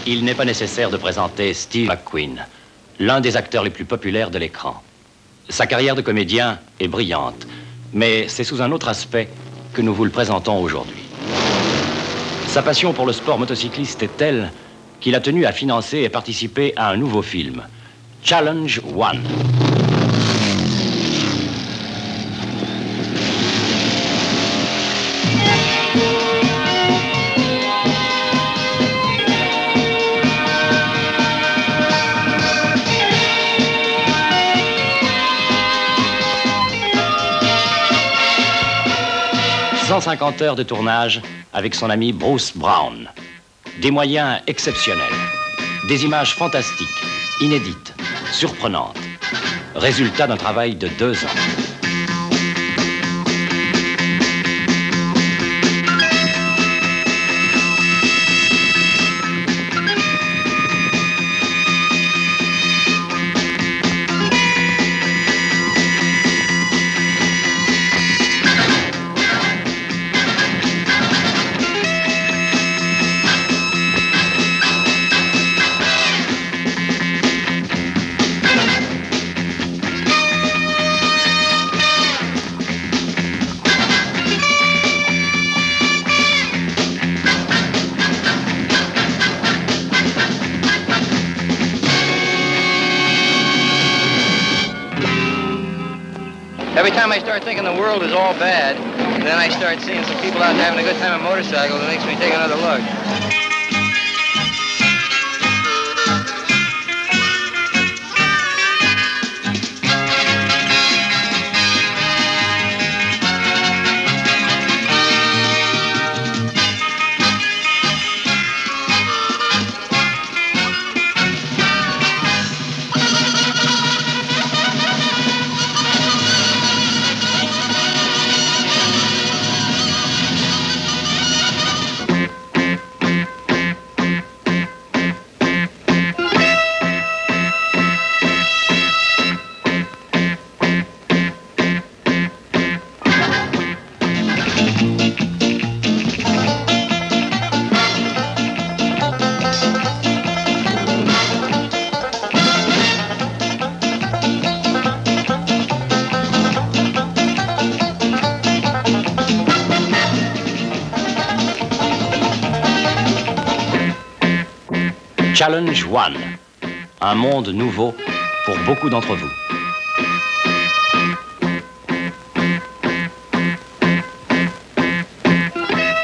Il n'est pas nécessaire de présenter Steve McQueen, l'un des acteurs les plus populaires de l'écran. Sa carrière de comédien est brillante, mais c'est sous un autre aspect que nous vous le présentons aujourd'hui. Sa passion pour le sport motocycliste est telle qu'il a tenu à financer et participer à un nouveau film, Challenge One. « 150 heures de tournage avec son ami Bruce Brown. Des moyens exceptionnels, des images fantastiques, inédites, surprenantes. Résultat d'un travail de 2 ans. Every time I start thinking the world is all bad, and then I start seeing some people out there having a good time on motorcycles, it makes me take another look. Challenge One, un monde nouveau pour beaucoup d'entre vous.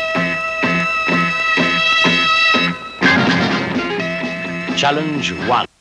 Challenge One.